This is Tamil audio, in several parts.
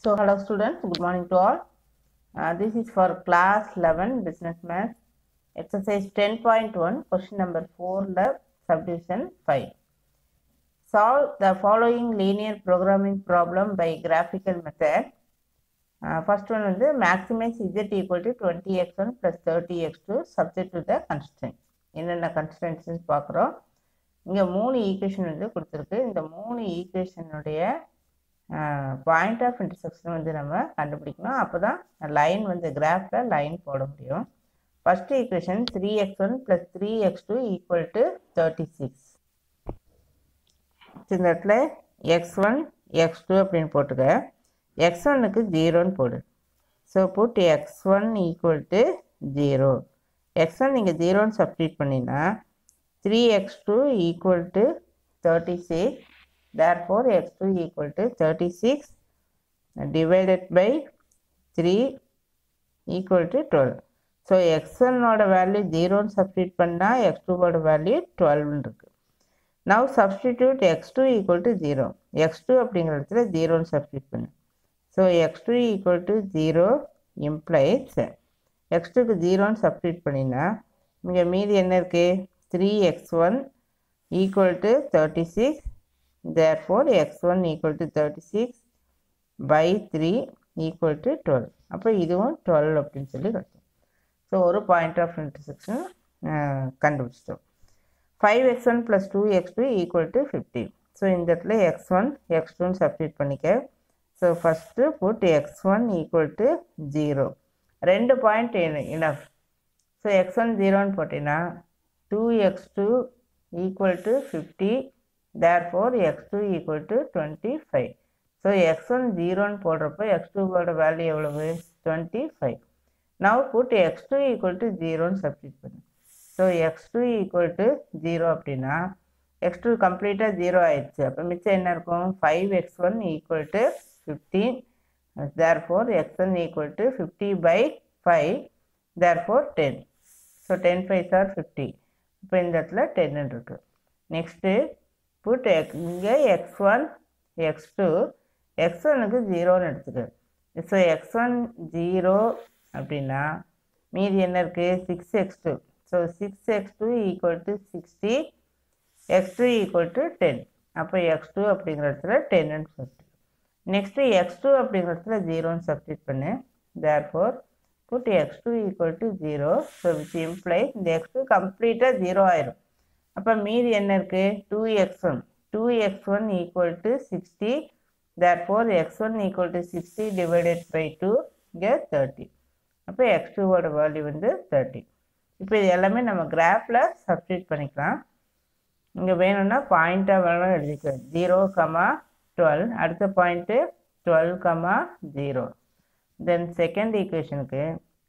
So, hello students, good morning to all. This is for class 11 business math, exercise 10.1, question number 4, the subdivision 5. Solve the following linear programming problem by graphical method. First one is maximize z equal to 20x1 plus 30x2 subject to the constraints. என்னென்ன constraints பார்க்குறோம். இங்கே 3 ஈக்குவேஷன் வந்து கொடுத்துருக்கு. இந்த 3 ஈக்குவேஷனுடைய பாயிண்ட் ஆஃப் இன்டர்செக்ஷன் வந்து நம்ம கண்டுபிடிக்கணும். அப்போ தான் லைன் வந்து கிராஃபில் லைன் போட முடியும். First equation 3x1 plus 3x2 equal to 36. இந்த இடத்துல x1 x2 அப்படின்னு போட்டுக்க. x1க்கு 0ன்னு போடு. So put x1 equal to 0. x1 நீங்கள் 0ன்னு சப்ஸ்டிட் பண்ணினா 3x2 equal to 36. Therefore, x2 equal to 36 divided by 3 equal to 12. So, x1 oda value 0 substitute panna, x2 oda value 12 இருக்கு. Now, substitute x2 equal to 0. x2 அப்படிங்கிறதுல 0 substitute பண்ணு. So, x2 equal to 0 implies x2க்கு 0 substitute பண்ணினா இங்கே மீதி என்ன இருக்கு 3x1 equal to 36. Therefore, x1 equal to 36 by 3 equal to 12. அப்போ இதுவும் 12 அப்படின்னு சொல்லி கட்டோம். ஸோ ஒரு பாயிண்ட் ஆஃப் இன்டர்செக்ஷன் கண்டுபிடிச்சிட்டோம். 5x1 plus 2x2 equal to 15. So இந்த இடத்துல x1 x2 சப்ஸ்டிட் பண்ணிக்க. So first put x1 equal to 0. ரெண்டு பாயிண்ட் இனஃப். ஸோ x1 0ன்னு போட்டிங்கன்னா 2x2 equal to 50. Therefore, x2 equal to 25. So, x1 0 போடுறப்போ x2 ஓட வேல்யூ எவ்வளவு 25. Now, put x2 equal to 0 substitute பண்ணு. So, x2 equal to 0 அப்படின்னா x2 கம்ப்ளீட்டாக 0 ஆயிடுச்சு. அப்போ மிச்சம் என்ன இருக்கும் 5x1 equal to 15. Therefore, x1 equal to 50 by 5. Therefore, 10. So, 10 5s are 50. இப்போ இந்த இடத்துல 10 இருக்கு. நெக்ஸ்ட்டு புட் இங்கே x1 x2 x1க்கு 0ன்னு எடுத்துக்க. ஸோ x1 0 அப்படின்னா மீதி என்ன இருக்குது 6x2. So 6x2 equal to 60, x2 equal to 10. அப்போ x2 அப்படிங்கிற இடத்துல 10ன்னு சொல்லிட்டு நெக்ஸ்ட்டு x2 அப்படிங்கிற இடத்துல 0ன்னு சப்ஸ்டிட் பண்ணு. Therefore put x2 equal to 0. So which implies இந்த x2 கம்ப்ளீட்டாக 0 ஆயிரும். அப்போ மீதி என்ன இருக்குது 2x1. 2x1 equal to 60. Therefore, x1 equal to 60 divided by 2 இங்கே 30. அப்போ x2 ஓட வேல்யூ வந்து 30. இப்போ இது எல்லாமே நம்ம கிராஃபில் சப்ஸ்டிட் பண்ணிக்கலாம். இங்கே வேணும்னா பாயிண்ட்டாக வேணும் எழுதிக்கலாம். 0, 12. அடுத்த பாயிண்ட்டு 12, 0. தென் செகண்ட் ஈக்குவேஷனுக்கு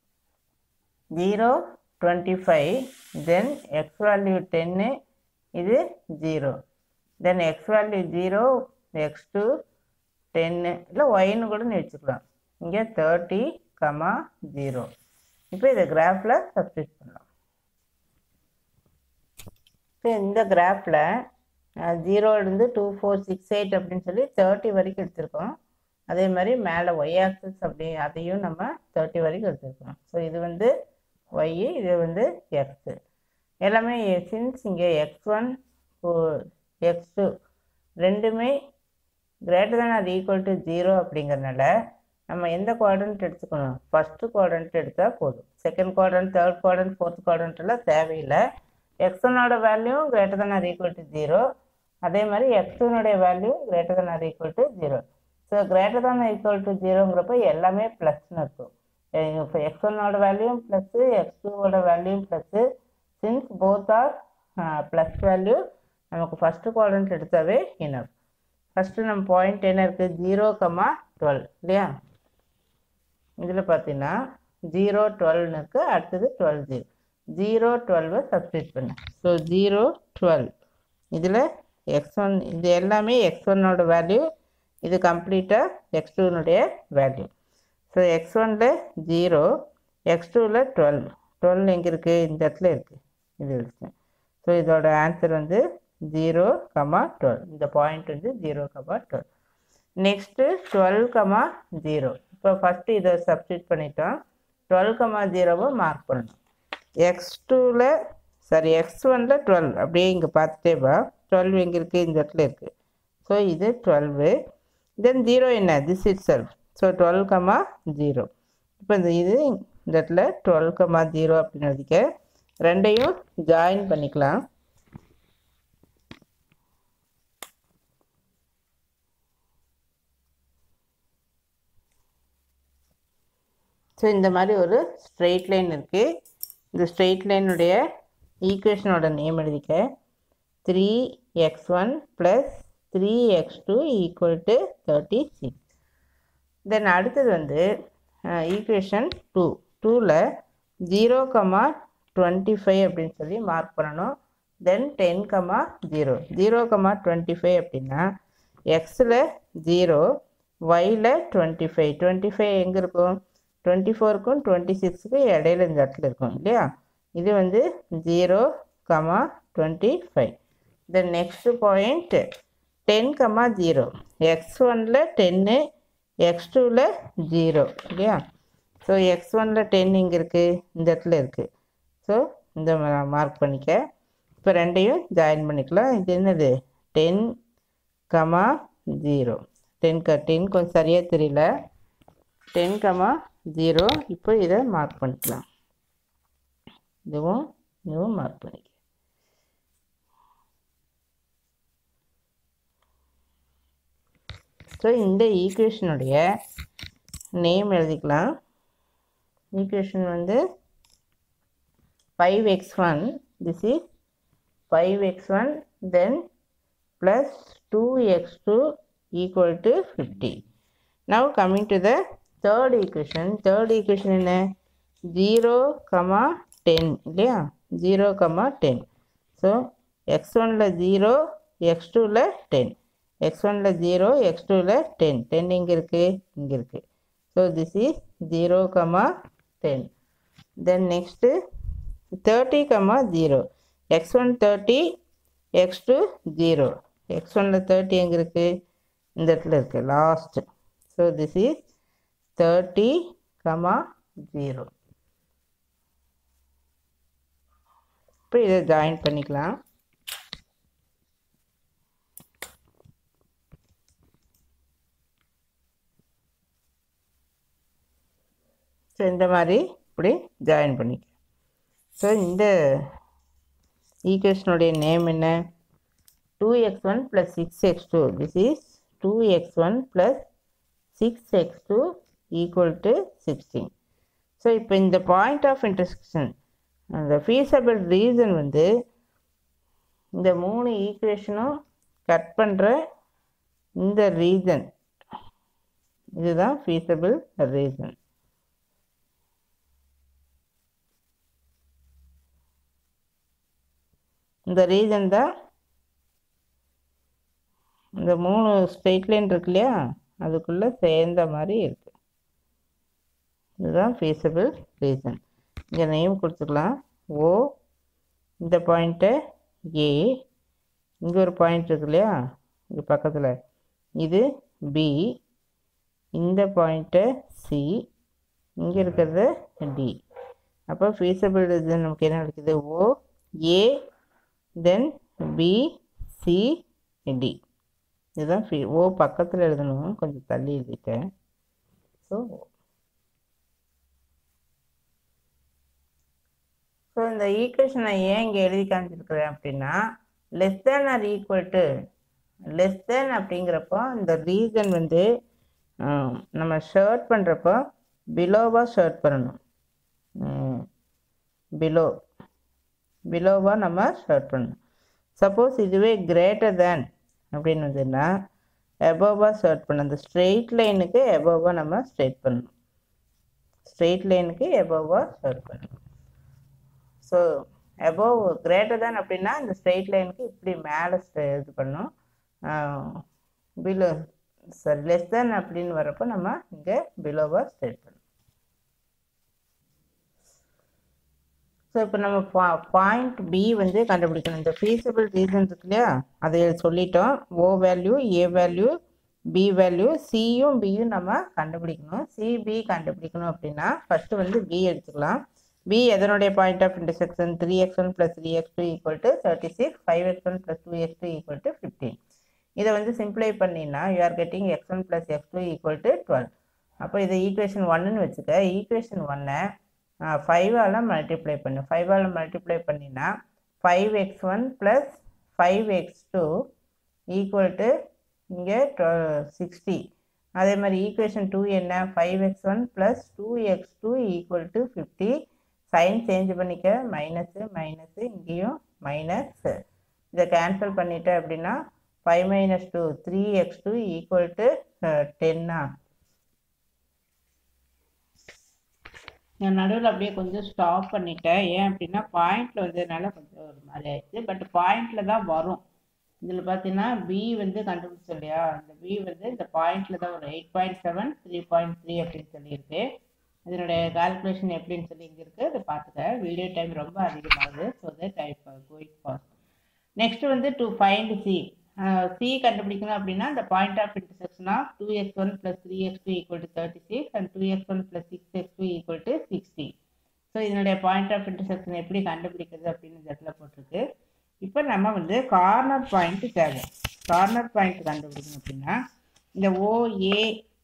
0, 25. தென் எக்ஸ் வேல்யூ 10, இது 0. தென் எக்ஸ் வேல்யூ 0, x2 10 இல்லை ஒய்னு கூட நீ வச்சுக்கலாம். இங்கே 30, 0. இப்போ இதை கிராஃபில் சப்ஸ்டிட் பண்ணலாம். இப்போ இந்த கிராஃபில் 0லேருந்து 2 4 6 8 அப்படின்னு சொல்லி 30 வரைக்கும் எடுத்திருக்கோம். அதே மாதிரி மேலே ஒய் ஆக்சஸ் அப்படி அதையும் நம்ம 30 வரைக்கும் எடுத்திருக்கோம். ஸோ இது வந்து ஒய், இது வந்து எக்ஸு. எல்லாமே சின்ஸ் இங்கே x1 x2 ரெண்டுமே greater than or equal to 0 அப்படிங்கிறதுனால நம்ம எந்த குவாட்ரண்ட் எடுத்துக்கணும் ஃபஸ்ட்டு குவாட்ரண்ட் எடுத்தால் போதும். Second quadrant, third quadrant, fourth குவாட்ரண்ட்லாம் தேவையில்லை. x1ஓட value greater than or equal to 0. அதே மாதிரி x2னுடைய value greater than or equal to 0. So greater than equal to 0ங்கிறப்ப எல்லாமே ப்ளஸ்ன்னு இருக்கும். இப்போ x1ஓட வேல்யூவும் ப்ளஸ்ஸு, x2ஓட வேல்யூவும் plus. Since both are plus value நமக்கு ஃபஸ்ட்டு குவாட்ரண்ட் எடுத்தாவே இனஃப். ஃபஸ்ட்டு நம்ம பாயிண்ட் என்ன இருக்குது 0, 12 இல்லையா? இதில் பார்த்தீங்கன்னா 0, 12ன்னு இருக்குது. அடுத்தது 12, 0, 12 சப்ஸ்டிட் பண்ணு. ஸோ 0, 12 இதில் x1 இது எல்லாமே x1ஓட வேல்யூ, இது கம்ப்ளீட்டாக x2னுடைய வேல்யூ. ஸோ x1ல் 0, x2ல் 12. 12 எங்கே இருக்குது இந்த இடத்துல இருக்குது. இது எடுத்தேன். ஸோ இதோட ஆன்சர் வந்து 0, 12. இந்த பாயிண்ட் வந்து 0, 12. நெக்ஸ்ட்டு 12,0. இப்போ ஃபஸ்ட்டு இதை சப்ஸ்டிட் பண்ணிட்டோம். 12,0வை மார்க் பண்ணணும். x2ல் சாரி x1ல் 12 அப்படியே இங்கே பார்த்துட்டே வா. 12 எங்கே இருக்குது? இந்த இடத்துல இருக்குது. ஸோ இது 12. தென் 0 என்ன? This itself. ஸோ 12,0. இப்போ இந்த இடத்துல 12,0 அப்படின்னு எழுதிக்க. ரெண்டையும் ஜாயின் பண்ணிக்கலாம். ஸோ இந்த மாதிரி ஒரு ஸ்ட்ரெயிட் லைன் இருக்குது. இந்த ஸ்ட்ரெயிட் லைனுடைய ஈக்குவேஷனோட நேம் எழுதிக்க. 3x1 + 3x2 = 36. தென் அடுத்தது வந்து ஈக்குவேஷன் 2. 2ல் 0,25 அப்படின்னு சொல்லி மார்க் பண்ணணும். தென் 10,0. 0,25 அப்படின்னா எக்ஸில் 0, ஒயில் 25. 25 எங்கே இருக்கும்? 24க்கும் 26க்கும் இடையில இந்த இடத்துல இருக்கும் இல்லையா? இது வந்து 0,25. Then next point 10,0. x1ல் 10, x2ல் 0 இல்லையா? ஸோ x1ல் 10 இங்கே இருக்குது, இந்த இடத்துல இருக்குது. ஸோ இந்த மார்க் பண்ணிக்க. இப்போ ரெண்டையும் ஜாயின் பண்ணிக்கலாம். இது என்னது? 10,0. 10 கொஞ்சம் சரியாக தெரியல. 10,0. இப்போ இதை மார்க் பண்ணிக்கலாம். இதுவும் மார்க் பண்ணிக்க. ஸோ இந்த ஈக்குவேஷனுடைய நேம் எழுதிக்கலாம். ஈக்குவேஷன் வந்து 5x1. This is 5x1 then plus 2x2 = 50. Now coming to the third equation. Third equation என்ன? 0,10 இல்லையா? 0,10. ஸோ x1ல் 0, x2ல் 10. x1ல் 0, x2ல் 10. 10 இங்கே இருக்குது, இங்கே இருக்குது. So this is 0,10. Then next 30,0. x1 30, x2 0. x1ல் 30 எங்கே இருக்குது? இந்த இடத்துல இருக்குது, லாஸ்ட்டு. So this is 30,0. இப்போ இதை ஜாயின் பண்ணிக்கலாம். ஸோ இந்த மாதிரி இப்படி ஜாயின் பண்ணிக்க. ஸோ இந்த ஈக்குவேஷனுடைய நேம் என்ன? 2x1 + 6x2. This is 2x1 + 6x2 = 16. So இப்போ இந்த பாயிண்ட் ஆஃப் இன்டர்செக்ஷன், அந்த ஃபீஸபிள் ரீசன் வந்து இந்த 3 ஈக்குவேஷனும் கட் பண்ணுற இந்த ரீசன், இதுதான் ஃபீஸபிள் ரீசன். இந்த ரீசன் தான் இந்த 3 ஸ்ட்ரெயிட் லைன் இருக்கு இல்லையா, அதுக்குள்ளே சேர்ந்த மாதிரி இருக்குது. இதுதான் ஃபீஸபிள் ரீசன். இங்கே நேம் கொடுத்துக்கலாம். ஓ, இந்த பாயிண்ட்டை ஏ, இங்கே ஒரு பாயிண்ட் இருக்கு இல்லையா இங்கே பக்கத்தில், இது பி, இந்த பாயிண்ட்டை சி, இங்கே இருக்கிறது டி. அப்போ ஃபீஸபிள் ரீசன் நமக்கு என்ன கிடைக்குது? O A then B C D. இதுதான் ஓ பக்கத்தில் எழுதணும், கொஞ்சம் தள்ளி எழுதிட்டேன். ஸோ இந்த ஈக்குவேஷன் நான் ஏன் இங்கே எழுதி காமிச்சிருக்கிறேன் அப்படின்னா, less than or equal to, less than அப்படிங்கிறப்போ இந்த ரீசன் வந்து நம்ம ஷர்ட் பண்ணுறப்போ பிலோவாக ஷர்ட் பண்ணணும். பிலோவாக நம்ம ஷர்ட் பண்ணணும். சப்போஸ் இதுவே கிரேட்டர் தேன் அப்படின்னு வந்ததுன்னா எபோவாக ஷர்ட் பண்ணணும். அந்த ஸ்ட்ரெயிட் லைனுக்கு எபோவாக நம்ம ஸ்ட்ரெயிட் பண்ணணும். ஸ்ட்ரெயிட் லைனுக்கு எபோவாக ஷர்ட் பண்ணணும். ஸோ எபோவ் கிரேட்டர் தேன் அப்படின்னா இந்த ஸ்ட்ரெயிட் லைனுக்கு இப்படி மேலே இது பண்ணணும். பிலோ சாரி லெஸ் தேன் அப்படின்னு வரப்போ நம்ம இங்கே பிலோவாக ஸ்ட்ரெயிட் பண்ணணும். ஸோ இப்போ நம்ம பாயிண்ட் பி வந்து கண்டுபிடிக்கணும். இந்த ஃபீஸபிள் ரீசன் இருக்கு இல்லையா, அதை சொல்லிட்டோம். O value, A value, B value. சியும் பியும் நம்ம கண்டுபிடிக்கணும். சி பி கண்டுபிடிக்கணும் அப்படின்னா ஃபஸ்ட்டு வந்து பி எடுத்துக்கலாம். பி எதனுடைய point of intersection? 3x1 + 3x2 = 36, 5x1 + 2x2 = 15. இதை வந்து சிம்பிளை பண்ணினா you are getting x1 + x2 = 12. அப்போ இதை ஈக்குவேஷன் 1ன்னு வச்சுக்க. ஈக்குவேஷன் 1-ஐ 5ஆல் மல்டிப்ளை பண்ணு. 5ஆல் மல்டிப்ளை பண்ணினா 5x1 + 5x2 = இங்கே 60. அதே மாதிரி ஈக்குவேஷன் 2 என்ன? 5x1 + 2x2 = 50. சைன் சேஞ்ச் பண்ணிக்க. மைனஸு மைனஸு, இங்கேயும் மைனஸ். இதை கேன்சல் பண்ணிட்ட அப்படின்னா 5 - 2 3x2 = 10. நான் நடுவில் அப்படியே கொஞ்சம் ஸ்டாப் பண்ணிட்டேன். ஏன் அப்படின்னா பாயிண்டில் வந்ததுனால கொஞ்சம் ஒரு மாதிரி ஆயிடுச்சு. பட் பாயிண்டில் தான் வரும். இதில் பார்த்தீங்கன்னா பி வந்து கண்டுபிடிச்சோம் இல்லையா? இந்த பி வந்து இந்த பாயிண்டில் தான் ஒரு 8.7 3.3 அப்படின்னு சொல்லியிருக்கு. இதனுடைய கால்குலேஷன் எப்படின்னு சொல்லி இங்கே இருக்குது. அதை பார்த்துக்க. வீடியோ டைம் ரொம்ப அதிகமாகுது. So that I going fast. Next வந்து டு ஃபைண்ட் சி. சி கண்டுபிடிக்கணும் அப்படின்னா இந்த point of intersection of 2x1 + 3x2 = 36 and 2x1 + 6x2 = 60. So இதனுடைய பாயிண்ட் ஆஃப் இன்டர்செக்ஷன் எப்படி கண்டுபிடிக்கிறது அப்படின்னு இந்த இடத்துல போட்டிருக்கு. இப்போ நம்ம வந்து கார்னர் பாயிண்ட் தேவை. கார்னர் பாயிண்ட் கண்டுபிடிக்கணும் அப்படின்னா இந்த OA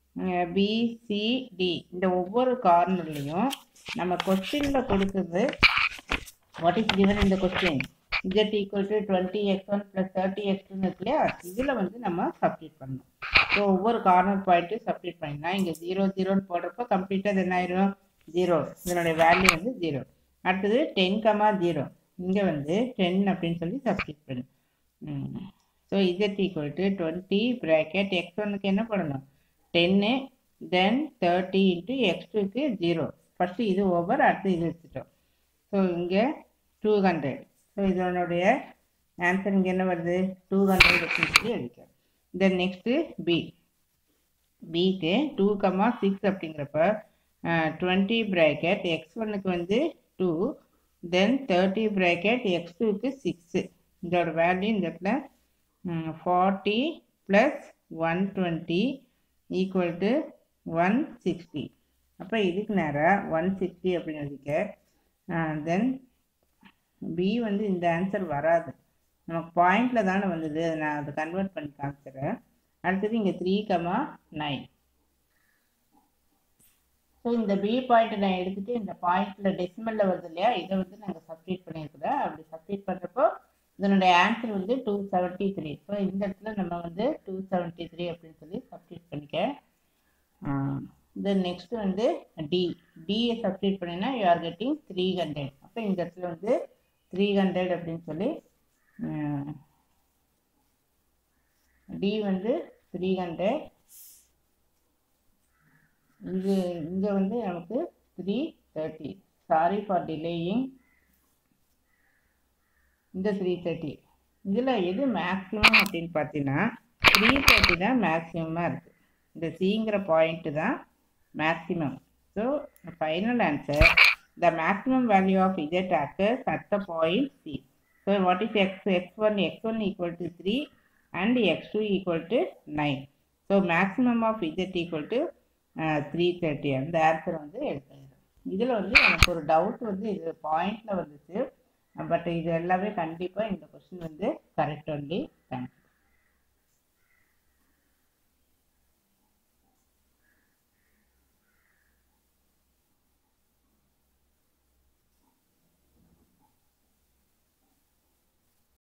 BCD இந்த ஒவ்வொரு கார்னர்லையும் நம்ம கொஸ்டினில் கொடுக்குறது வாட் இஸ் கிவன் இந்த கொஸ்டின் z = 20x1 + 30x2 இருக்கு இல்லையா? இதில் வந்து நம்ம சப்ஸ்டிட் பண்ணணும். ஸோ ஒவ்வொரு கார்னர் பாயிண்ட்டும் சப்ஸ்டிட் பண்ணினா இங்கே 0 0ன்னு போடுறப்போ கம்ப்ளீட்டாக என்ன ஆயிரும்? 0. இதனுடைய வேல்யூ வந்து 0. அடுத்தது 10, 0. இங்கே வந்து 10 அப்படின்னு சொல்லி சப்ஸ்டிட் பண்ணு. ஸோ z = 20 bracket x1க்கு என்ன பண்ணணும்? 10, then 30 × x2க்கு 0. ஃபஸ்ட்டு இது ஓவர், அடுத்து இது வச்சுட்டோம். ஸோ இங்கே 200. ஸோ இதனுடைய ஆன்சர் இங்கே என்ன வருது? 200 அப்படின்னு சொல்லி எழுதிக்கிறோம். Then next B. பிக்கு 2, 6 அப்படிங்கிறப்ப 20 bracket x1க்கு வந்து 2, தென் 30 bracket x2க்கு 6. இதோட வேல்யூ இந்த இடத்துல 40 + 120 = 160. அப்போ இதுக்கு நேராக 160 அப்படின்னு எழுதிக்க. தென் பி வந்து இந்த ஆன்சர் வராது. நமக்கு பாயிண்டில் தானே வந்தது. நான் அதை கன்வெர்ட் பண்ணி காமிச்சிடுறேன். அடுத்தது இங்கே 3, 9. ஸோ இந்த பி பாயிண்ட் நான் எடுத்துகிட்டு இந்த பாயிண்டில் டெசிமலில் வருது இல்லையா? இதை வந்து நாங்கள் சப்ஸ்டிட் பண்ணியிருக்கிறோம். அப்படி சப்ஸ்டிட் பண்ணுறப்போ இதனுடைய ஆன்சர் வந்து 273. ஸோ இந்த இடத்துல நம்ம வந்து 273 அப்படின்னு சொல்லி சப்ஸ்டிட் பண்ணிக்க. தென் நெக்ஸ்ட் வந்து டி. டியை சப்ஸ்டிட் பண்ணினா யூ ஆர் கெட்டிங் 300. அப்போ இந்த இடத்துல வந்து 300 அப்படின்னு சொல்லி டி வந்து 300. இங்கே வந்து நமக்கு 330. Sorry for delaying. இந்த 330 இதில் எது மேக்ஸிமம் அப்படின்னு பார்த்தீங்கன்னா 330 தான் மேக்ஸிமமாக இருக்குது. இந்த சிங்கிற பாயிண்ட்டு தான் maximum. So final answer the maximum value of z occurs at the point C. So what is x1 = 3 and x2 = 9. So maximum of z = 330. அந்த ஆன்சர் வந்து எடுத்துக்கிறோம். இதில் வந்து எனக்கு ஒரு டவுட் வந்து இது பாயிண்டில் வந்துச்சு. பட் இது எல்லாமே கண்டிப்பாக இந்த கொஸ்டின் வந்து கரெக்ட் ஒன்லி. தேங்க்யூ.